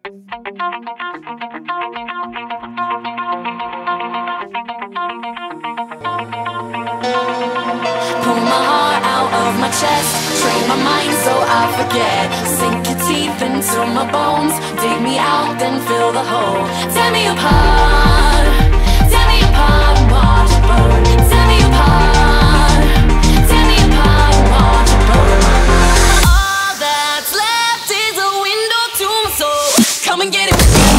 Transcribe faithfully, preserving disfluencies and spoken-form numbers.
Pull my heart out of my chest, train my mind so I forget. Sink your teeth into my bones, dig me out, then fill the hole. Tear me apart, tear me apart and watch it burn. Tear me apart, tear me apart and watch it burn. All that's left is a window to my soul. Come and get it.